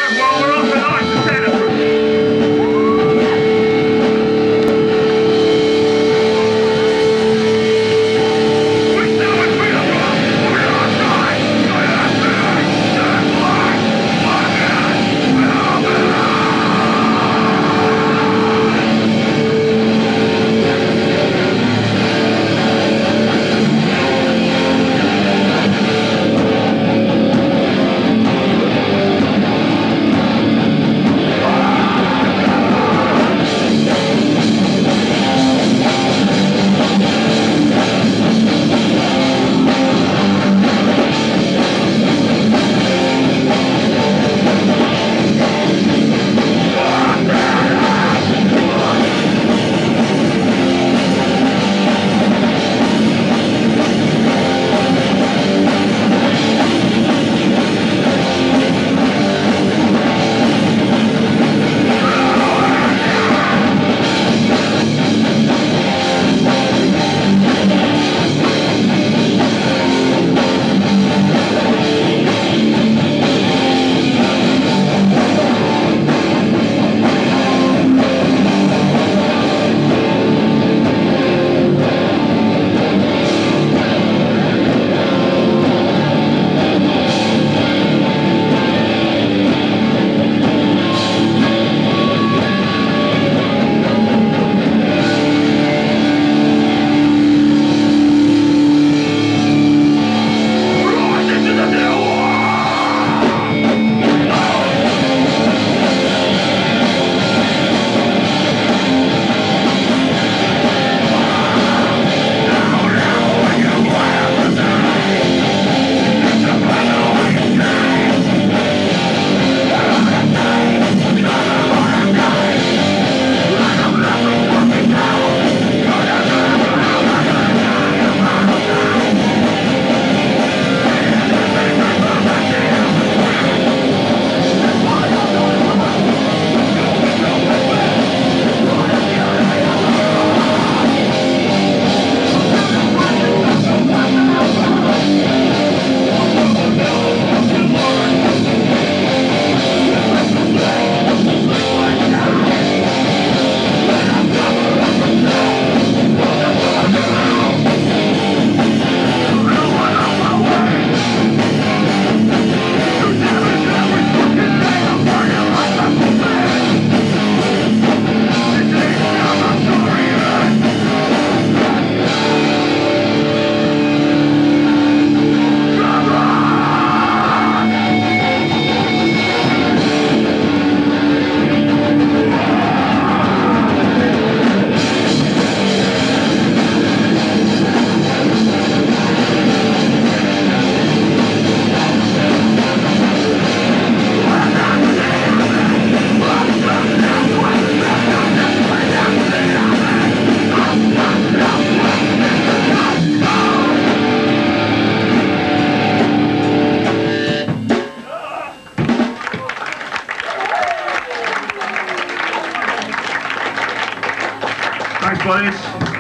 buddies.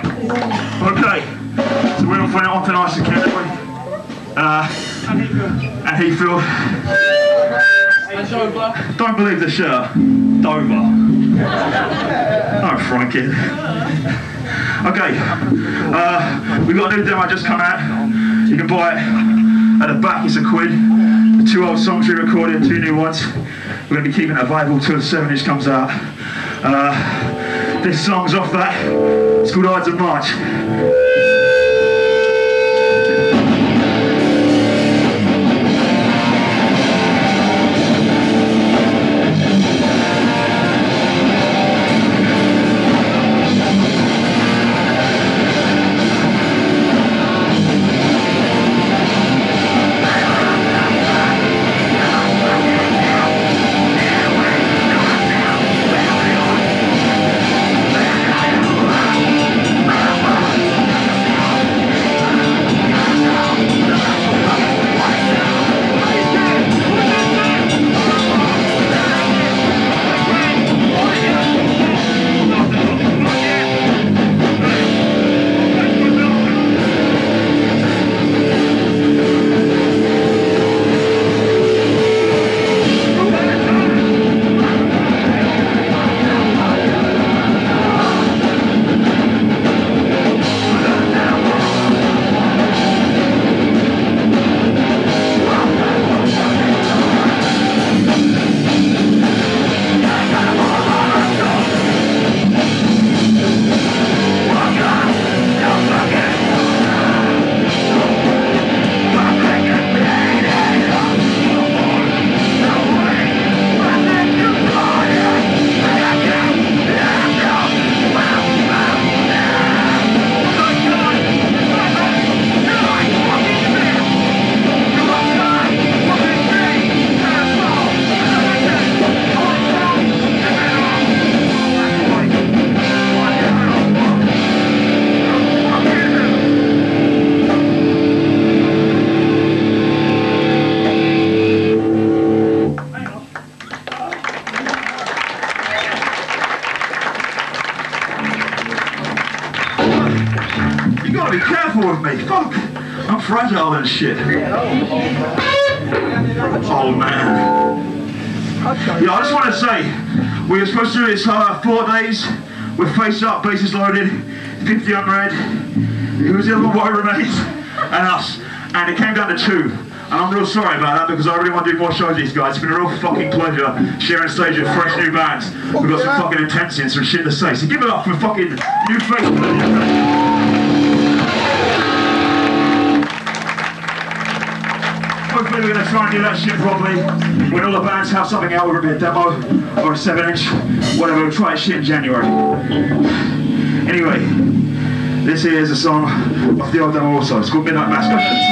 Okay, so we're off on tonight's in Canterbury. And Heathfield. Don't believe the shirt. Dover. Oh, Frankie. Okay, we've got a new demo just come out. You can buy it at the back, it's £1. The 2 old songs we recorded, 2 new ones. We're going to be keeping it available till the 7-inch comes out. This song's off that. It's called Ides of March. today. Fuck. I'm fragile and shit. Oh man. Yeah, I just want to say, we were supposed to do this 4 days with face up, bases loaded, 50 unread. It was the other White Remains and us. And it came down to 2. And I'm real sorry about that because I really want to do more shows with these guys. It's been a real fucking pleasure sharing stage with fresh new bands. We've got some fucking intensity and some shit to say. So give it up for fucking new face. Hopefully we're going to try and do that shit properly. When all the bands have something out, whether it be a demo or a 7-inch, whatever, we'll try shit in January. Anyway, this here is a song off the old demo also. It's called Midnight Mass.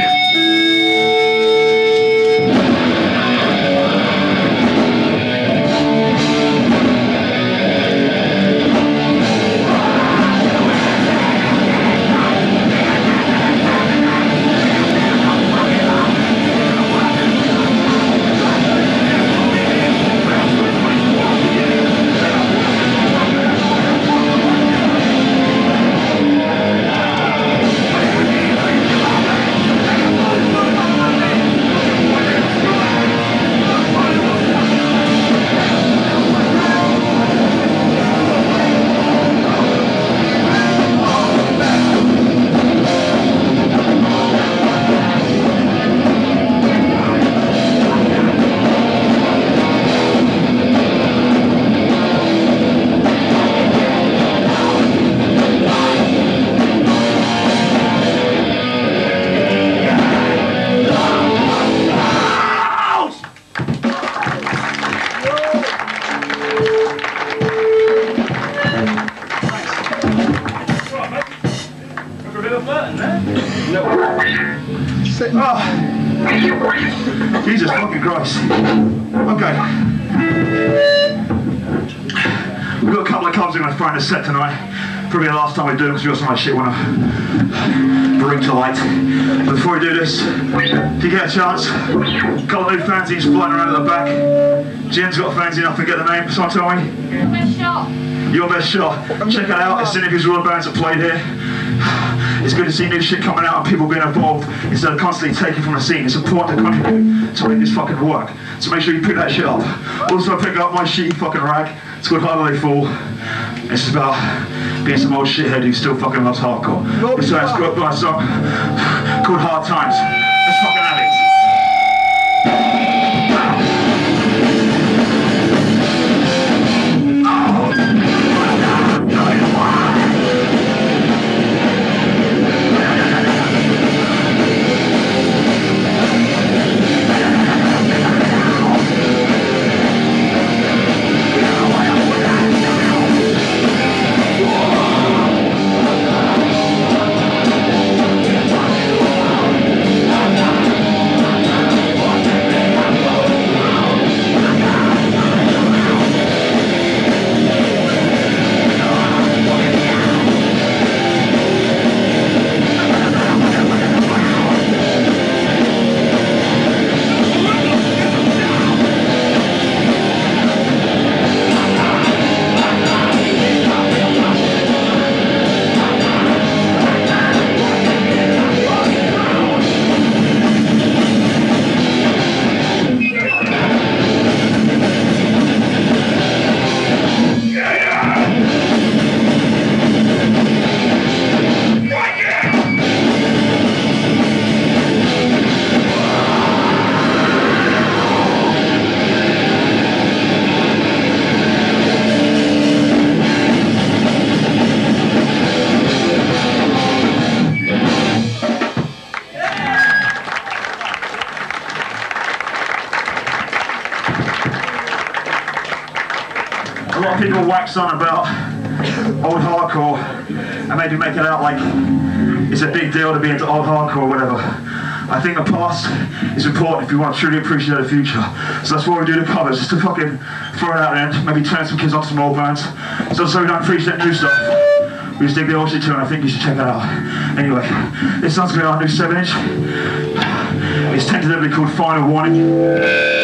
Oh, Jesus fucking Christ. Okay. We've got a couple of covers we're going to throw in a set tonight. Probably the last time we do it because we've got some of my shit we want to bring to light. But before we do this, if you get a chance, a couple of new fanzines flying around at the back. Jen's got a fanzine, I forget the name, someone tell me? Your Best Shot. Your Best Shot. Check it out, it's interviews with all the bands that played here. It's good to see new shit coming out and people being involved instead of constantly taking from the scene. It's important to contribute to make this fucking work. So make sure you pick that shit up. Also pick up my shitty fucking rag. It's called Harder They Fall. It's about being some old shithead who still fucking loves hardcore. It's got a song called Hard Times. Let's fucking have it. A lot of people wax on about old hardcore and maybe make it out like it's a big deal to be into old hardcore or whatever. I think the past is important if you want to truly appreciate the future. So that's why we do the covers, just to fucking throw it out there and maybe turn some kids on some old bands. So we don't appreciate new stuff. We just dig the old shit too, and I think you should check that out. Anyway, this song's going to be our new 7-inch. It's tentatively called Final Warning.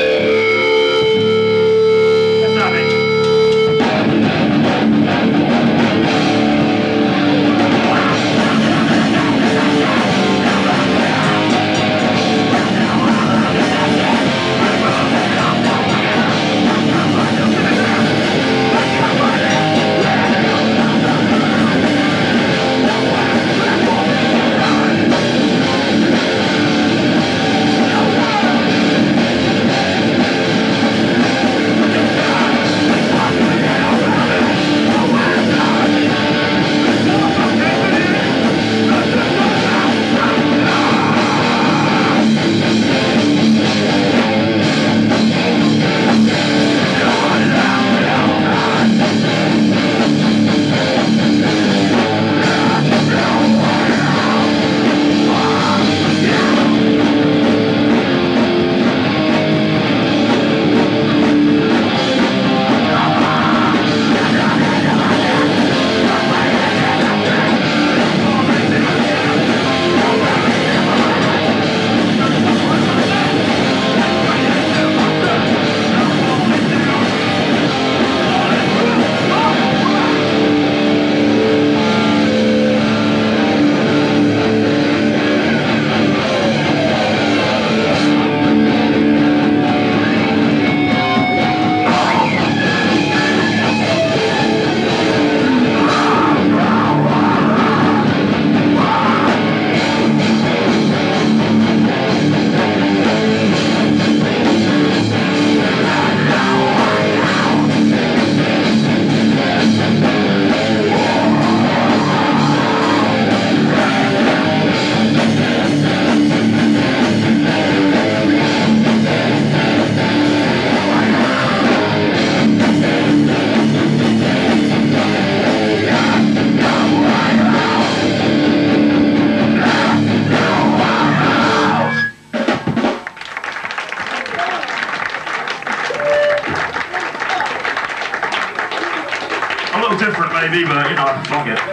different maybe, but you know, fuck it.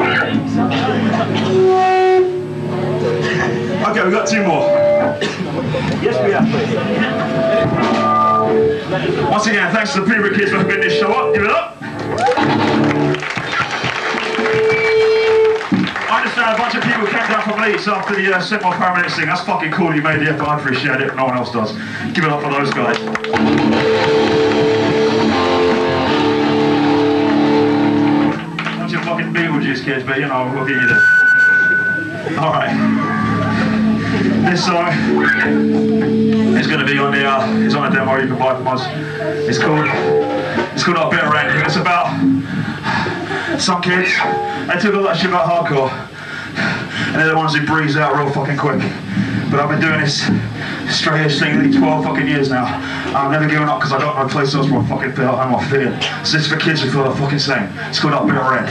Okay, we've got two more. Yes, we have. Once again, thanks to the Peterborough kids for putting this show up. Give it up. I understand a bunch of people came down from Leeds after the semi-paramedics thing. That's fucking cool, you made the effort. I appreciate it, no one else does. Give it up for those guys. Bunch of fucking Beetlejuice kids, but you know, we'll give you this. Alright. This song is going to be on the, it's on a demo you can buy from us. It's called Our Bitter End. It's about some kids, they took all that shit about hardcore, and they're the ones who breeze out real fucking quick. But I've been doing this straight edge thing nearly 12 fucking years now. I'm never giving up because I got no place else where I fucking feel like I'm fitting. So this is for kids who feel the fucking same. It's called Our Bitter End.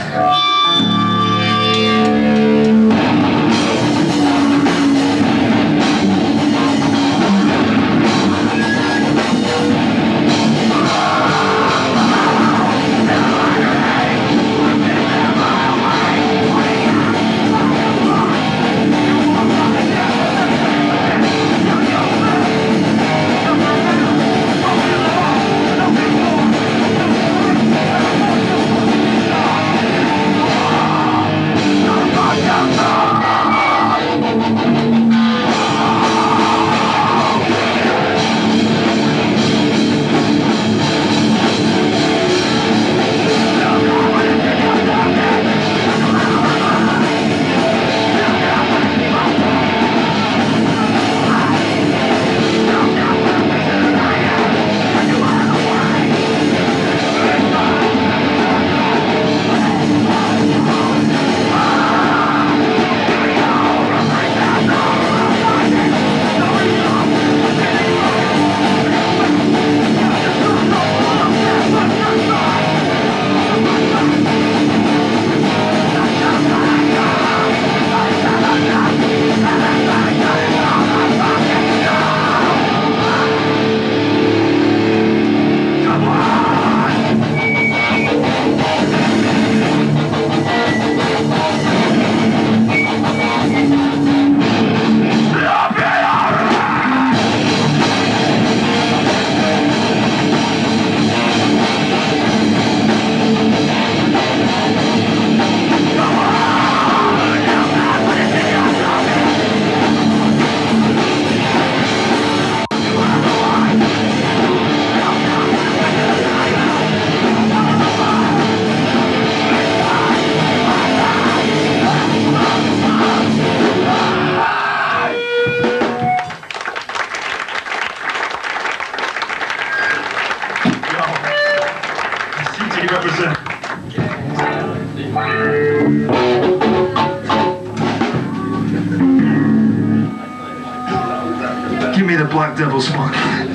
Give me the Black Devil smoke.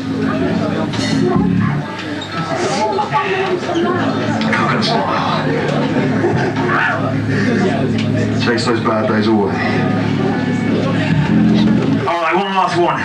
Coconut smoke. Chase those bad days away. Alright, one last one.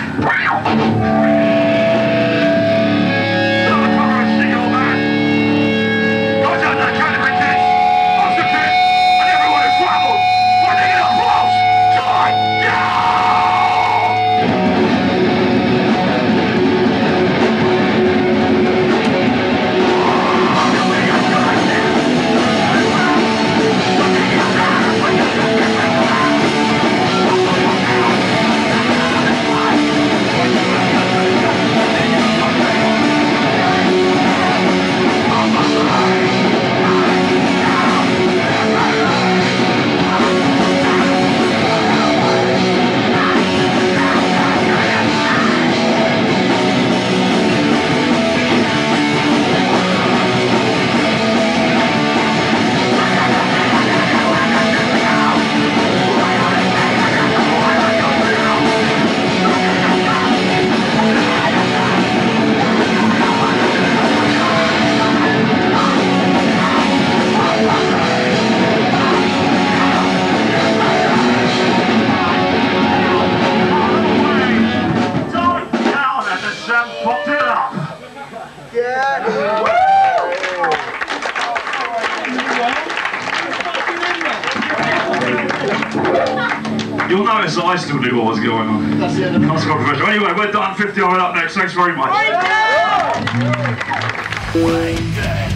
You'll notice that I still knew what was going on. That's the end of it. Anyway, we're done. 50 on up next. Thanks very much.